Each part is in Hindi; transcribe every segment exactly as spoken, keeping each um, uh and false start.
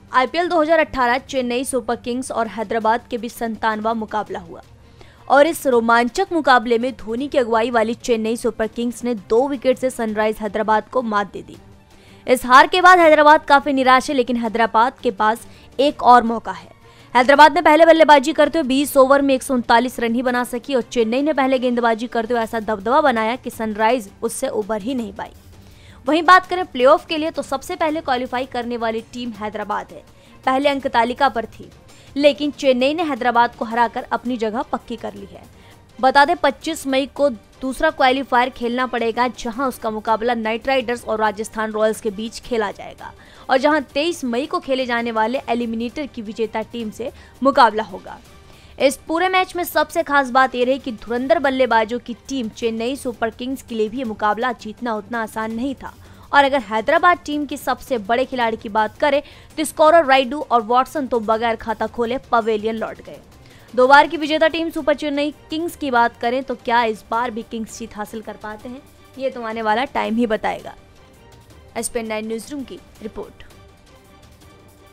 आईपीएल दो हज़ार अठारह चेन्नई सुपर किंग्स और हैदराबाद के बीच संतानवा मुकाबला हुआ और इस रोमांचक मुकाबले में धोनी की अगुवाई वाली चेन्नई सुपर किंग्स ने दो विकेट से सनराइज हैदराबाद को मात दे दी। इस हार के बाद हैदराबाद काफी निराश है, लेकिन हैदराबाद के पास एक और मौका है। हैदराबाद ने पहले बल्लेबाजी करते हुए बीस ओवर में एक सौ उनतालीस रन ही बना सकी और चेन्नई ने पहले गेंदबाजी करते हुए ऐसा दबदबा बनाया कि सनराइज उससे उबर ही नहीं पाई। वहीं बात करें प्लेऑफ के लिए तो सबसे पहले क्वालिफाई करने वाली टीम हैदराबाद है। पहले अंक तालिका पर थी, लेकिन चेन्नई ने हैदराबाद को हराकर अपनी जगह पक्की कर ली है। बता दें पच्चीस मई को दूसरा क्वालिफायर खेलना पड़ेगा, जहां उसका मुकाबला नाइट राइडर्स और राजस्थान रॉयल्स के बीच खेला जाएगा और जहां तेईस मई को खेले जाने वाले एलिमिनेटर की विजेता टीम से मुकाबला होगा। इस पूरे मैच में सबसे खास बात यह रही कि धुरंधर बल्लेबाजों की टीम चेन्नई सुपर किंग्स के लिए भी मुकाबला जीतना उतना आसान नहीं था। और अगर हैदराबाद टीम की सबसे बड़े खिलाड़ी की बात करें तो स्कोरर राइडू और वॉटसन तो बगैर खाता खोले पवेलियन लौट गए। दो बार की विजेता टीम सुपर चेन्नई किंग्स की बात करें तो क्या इस बार भी किंग्स जीत हासिल कर पाते हैं, ये तो आने वाला टाइम ही बताएगा। एसपीएन नाइन न्यूज रूम की रिपोर्ट।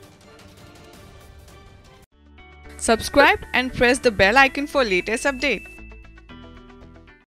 Subscribe and press the bell icon for latest update.